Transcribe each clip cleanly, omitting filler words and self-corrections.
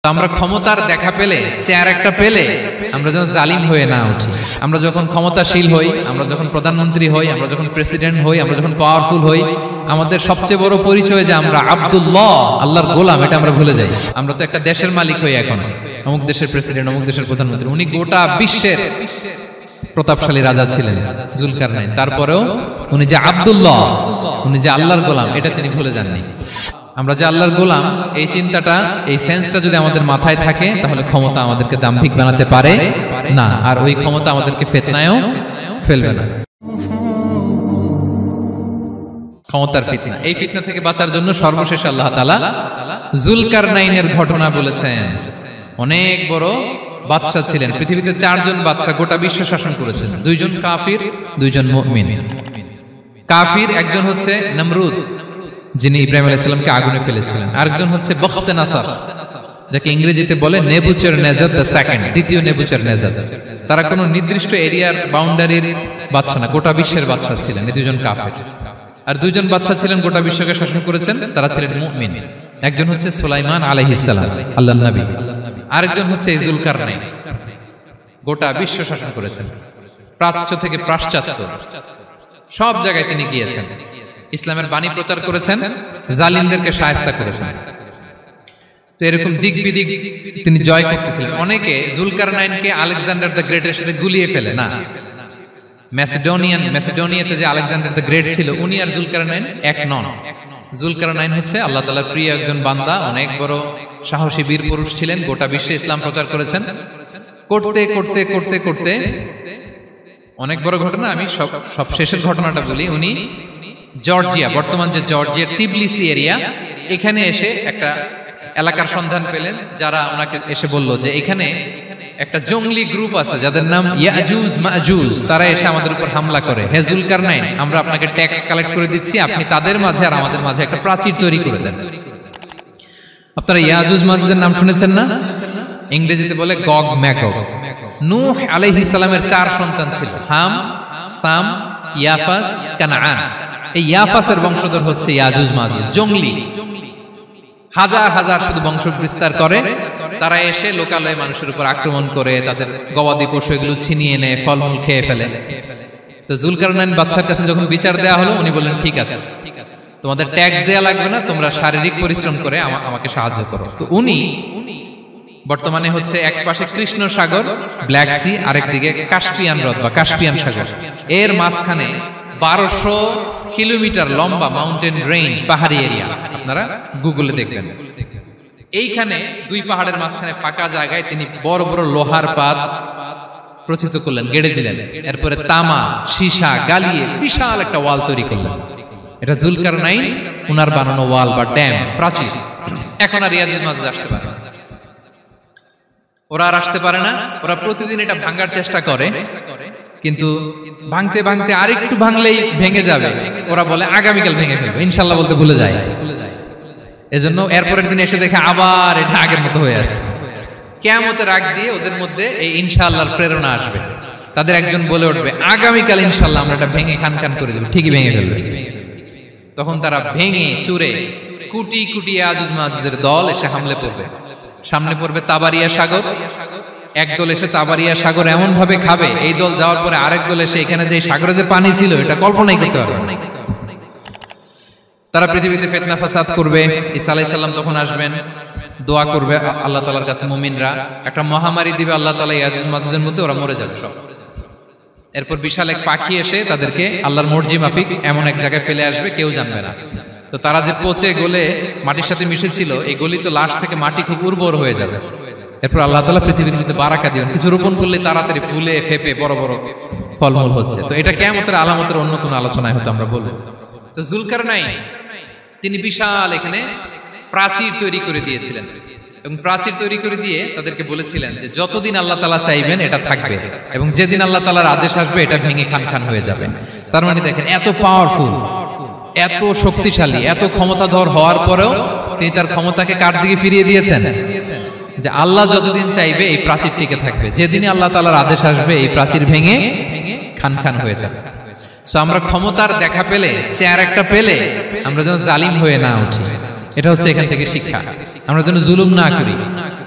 আমরা ক্ষমতার দেখা পেলে, চেয়ার একটা পেলে আমরা যেন জালিম হয়ে না উঠি। আমরা যখন ক্ষমতাশীল হই, আমরা যখন প্রধানমন্ত্রী হই, আমরা যখন প্রেসিডেন্ট হই, আমরা যখন পাওয়ারফুল হই, আমাদের সবচেয়ে বড় পরিচয় যে আমরা আব্দুল্লাহ, আল্লাহর গোলাম, এটা আমরা ভুলে যাই। আমরা তো একটা দেশের মালিক হই এখন, অমুক দেশের প্রেসিডেন্ট, অমুক দেশের প্রধানমন্ত্রী। উনি গোটা বিশ্বের প্রতাপশালী রাজা ছিলেন জুলকারনাইন। তারপরেও উনি যে আব্দুল্লাহ, উনি যে আল্লাহর গোলাম, এটা তিনি ভুলে যাননি। আমরা যে আল্লাহর গোলাম, এই চিন্তাটা, এই সেন্সটা যদি আমাদের মাথায় থাকে, তাহলে ক্ষমতা আমাদেরকে দাম্ভিক বানাতে পারে না, আর ওই ক্ষমতা আমাদেরকে ফিতনায়ও ফেলবে না। ক্ষমতার ফিতনা, এই ফিতনা থেকে বাঁচার জন্য সর্বশেষ আল্লাহ তাআলা জুলকারনাইনের ঘটনা বলেছেন। অনেক বড় বাদশা ছিলেন, পৃথিবীতে 4 জন বাদশা গোটা বিশ্ব শাসন করেছেন। 2 জন কাফির, 2 জন মুমিন। কাফির একজন হচ্ছে নমরুদ, যিনি ইব্রাহিম আলাইহিস সালামকে আগুনে ফেলেছিলেন। আরেকজন হচ্ছে বখতে নাসার, যাকে ইংরেজিতে বলে নেবুচারনেজার দ্য সেকেন্ড, দ্বিতীয় নেবুচারনেজার। তারা কোনো নির্দিষ্ট এরিয়ার বাউন্ডারির বাদশা না, গোটা বিশ্বের বাদশা ছিলেন। এই 2 জন কাফির। আর 2 জন বাদশা ছিলেন গোটা বিশ্বকে শাসন করেছেন, তারা ছিলেন মুমিন। একজন হচ্ছে সুলাইমান আলাইহিস সালাম, আল্লাহর নবী। আরেকজন হচ্ছে জুলকারনাইন, গোটা বিশ্ব শাসন করেছেন, প্রাচ্য থেকে পাশ্চাত্য সব জায়গায় তিনি গিয়েছেন, ইসলামের বাণী প্রচার করেছেন, জালিমদেরকে শায়েস্তা করেছেন। তো এরকম দিক বিদিক তিনি জয় করতেছিলেন। অনেকে জুলকারনাইনকে আলেকজান্ডার দ্য গ্রেটের সাথে গুলিয়ে ফেলে না। ম্যাসিডোনিয়াতে যে আলেকজান্ডার দ্য গ্রেট ছিল, উনি আর জুলকারনাইন এক নন। জুলকারনাইন হচ্ছে আল্লাহ তাআলার প্রিয় একজন বান্দা, অনেক বড় সাহসী বীর পুরুষ ছিলেন, গোটা বিশ্বে ইসলাম প্রচার করেছেন। করতে করতে করতে করতে অনেক বড় ঘটনা, আমি সব শেষের ঘটনাটা বলি। উনি জর্জিয়া, বর্তমান যে জর্জিয়ার তিবলিসি এরিয়া, এখানে এসে একটা এলাকার সন্ধান পেলেন, যারা ওনাকে এসে বলল যে এখানে একটা জঙ্গলি গ্রুপ আছে যাদের নাম ইয়াজুজ মাজুজ, তারা এসে আমাদের উপর হামলা করে। হে জুলকারনাইন, আমরা আপনাকে ট্যাক্স কালেক্ট করে দিচ্ছি, আপনি তাদের মাঝে আর আমাদের মাঝে একটা প্রাচীর তৈরি করে দেন। আপনারা ইয়াজুজ মাজুজের নাম শুনেছেন না? ইংরেজিতে বলে গগ ম্যাগগ। নূহ আলাইহিস সালামের 4 সন্তান ছিল, হাম, সাম, ইয়াফাস, কানাআন। এই ইয়াফাসের বংশধর হচ্ছে ইয়াজুজ মাজুজ, জঙ্গলি, হাজার হাজার শুধু বংশ বিস্তার করে। তারা এসে লোকালয়ে মানুষের উপর আক্রমণ করে, তাদের গবাদি পশু এগুলো ছিনিয়ে নেয়, ফলমূল খেয়ে ফেলে। তো জুলকারনাইন বাদশার কাছে যখন বিচার দেওয়া হলো, উনি বললেন ঠিক আছে, তোমাদের ট্যাক্স দেয়া লাগবে না, তোমরা শারীরিক পরিশ্রম করে আমাকে সাহায্য করো। তো উনি বর্তমানে হচ্ছে এক পাশে কৃষ্ণ সাগর, ব্ল্যাক সি, আরেকদিকে কাস্পিয়ান হ্রদ বা কাস্পিয়ান সাগর, এর মাঝখানে 1200 কিলোমিটার লম্বা মাউন্টেন রেঞ্জ, পাহাড়ি এরিয়া। আপনারা গুগলে দেখবেন। এইখানে 2 পাহাড়ের মাঝখানে ফাঁকা জায়গায় তিনি বড় বড় লোহার পাত প্রথিত করলেন, গেড়ে দিলেন। এরপরে তামা, সীসা গালিয়ে বিশাল একটা ওয়াল তৈরি করলেন। এটা জুলকারনাইন উনার বানানো ওয়াল বা ড্যাম, প্রাচীর। এখন আর ইয়াজুজ মাজুজ আসতে পারে না, ওরা আর আসতে পারে না। ওরা প্রতিদিন এটা ভাঙার চেষ্টা করে, কিন্তু ভাঙতে ভাঙতে আরেকটু ভাঙলেই ভেঙে যাবে। ওরা বলে আগামীকাল ভেঙে ফেলবো, ইনশাল্লাহ বলতে ভুলে যায়। এজন্য এরপরের দিন এসে দেখে আবার এটা আগের মতো হয়ে আসছে। কিয়ামতের আগ দিয়ে ওদের মধ্যে এই ইনশাআল্লাহর প্রেরণা আসবে। তাদের একজন বলে উঠবে, আগামীকাল ইনশাআল্লাহ আমরা এটা ভেঙে খান খান করে দেব, ঠিকই ভেঙে ফেলবে। তখন তারা ভেঙে চুরে কুটি কুটি ইয়াজুজ মাজুজের দল এসে হামলে পড়বে। সামনে পড়বে তাবারিয়া সাগর, একদল এসে তাবারিয়া সাগর এমন ভাবে খাবে, এই দল যাওয়ার পরে আরেক দল এসে এখানে যে সাগরে যে পানি ছিল এটা কল্পনাই করতে পারবে না। তারা পৃথিবীতে ফিতনা ফাসাদ করবে। ঈসা আলাইহিস সালাম তখন আসবেন, দোয়া করবে আল্লাহ তাআলার কাছে মুমিনরা, একটা মহামারী দিবে আল্লাহ তাআলা ইয়াজুজ মাজুজের মধ্যে, ওরা মরে যাবে সব। এরপর বিশাল এক পাখি এসে তাদেরকে আল্লাহর মর্জি মাফিক এমন এক জায়গায় ফেলে আসবে, কেউ জানবে না। তো তারা যে পচে গলে মাটির সাথে মিশেছিল, এই গলিত লাশ থেকে মাটি খুব উর্বর হয়ে যাবে। এরপর আল্লাহ তাআলা পৃথিবীর মধ্যে বারাকা দিবেন, কিছু রোপণ করলে তাড়াতাড়ি ফুলে ফেপে বড় বড় ফলমূল হচ্ছে। তো এটা কিয়ামতের আলামতের অন্য কোনো আলোচনায় হয়তো আমরা বলবো। তো জুলকারনাইন তিনি বিশাল এখানে প্রাচীর তৈরি করে দিয়েছিলেন, এবং প্রাচীর তৈরি করে দিয়ে তাদেরকে বলেছিলেন যে যতদিন আল্লাহ তাআলা চাইবেন এটা থাকবে, এবং যেদিন আল্লাহ তাআলার আদেশ আসবে এটা ভেঙে খান খান হয়ে যাবে। তার মানে দেখেন, এত পাওয়ারফুল, এত শক্তিশালী, এত ক্ষমতাধর হওয়ার পরেও তিনি তার ক্ষমতাকে কার দিকে ফিরিয়ে দিয়েছেন? যে আল্লাহ যতদিন চাইবে এই প্রাচীর টিকে থাকবে, যেদিনই আল্লাহ তাআলার আদেশ আসবে এই প্রাচীর ভেঙে খান খান হয়ে যাবে। সো আমরা ক্ষমতার দেখা পেলে, চেয়ার একটা পেলে আমরা যেন জালিম হয়ে না উঠি, এটা হচ্ছে এখান থেকে শিক্ষা। আমরা যেন জুলুম না করি,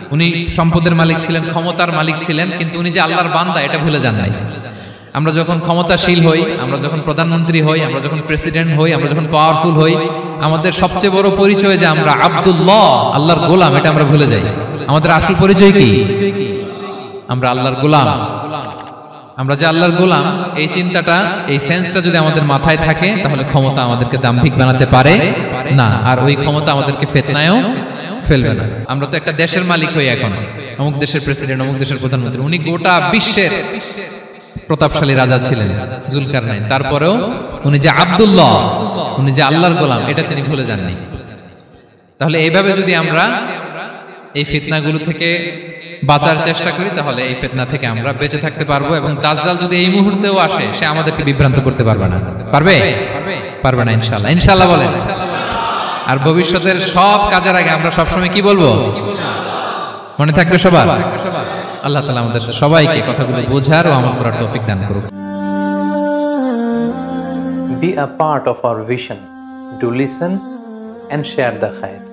উনি সম্পদের মালিক ছিলেন, ক্ষমতার মালিক ছিলেন, কিন্তু উনি যে আল্লাহর বান্দা এটা ভুলে যান নাই। আমরা যখন ক্ষমতাশীল হই, আমরা যখন প্রধানমন্ত্রী হই, আমরা যখন প্রেসিডেন্ট হই, আমরা যখন পাওয়ারফুল হই, আমাদের সবচেয়ে বড় পরিচয় যে আমরা আব্দুল্লাহ, আল্লাহর গোলাম, এটা আমরা ভুলে যাই। আমাদের আসল পরিচয় কি? আমরা আল্লাহর গোলাম। আমরা যে আল্লাহর গোলাম, এই চিন্তাটা, এই সেন্সটা যদি আমাদের মাথায় থাকে, তাহলে ক্ষমতা আমাদেরকে দাম্ভিক বানাতে পারে না, আর ওই ক্ষমতা আমাদেরকে ফিতনায়ও ফেলবে না। আমরা তো একটা দেশের মালিক হই এখন, অমুক দেশের প্রেসিডেন্ট, অমুক দেশের প্রধানমন্ত্রী, উনি গোটা বিশ্বের প্রতাপশালী রাজা ছিলেন জুলকারনাইন। তারপরেও উনি যে আব্দুল্লাহ, উনি যে আল্লাহর গোলাম, এটা তিনি ভুলে যাননি। তাহলে এইভাবে যদি আমরা এই ফিতনাগুলো থেকে বাঁচার চেষ্টা করি, তাহলে এই ফিতনা থেকে আমরা বেঁচে থাকতে পারবো। এবং দাজ্জাল যদি এই মুহূর্তেও আসে, সে আমাদেরকে বিভ্রান্ত করতে পারবে না। পারবে? পারবে না ইনশাআল্লাহ। ইনশাআল্লাহ বলেন। আর ভবিষ্যতের সব কাজের আগে আমরা সবসময় কি বলবো? মনে থাকবে সবার? আল্লাহ তাআলা আমাদের সবাইকে কথাগুলো বোঝার ও আমল করার তৌফিক দান করুক। Be a part of our vision. Do listen and share the khair.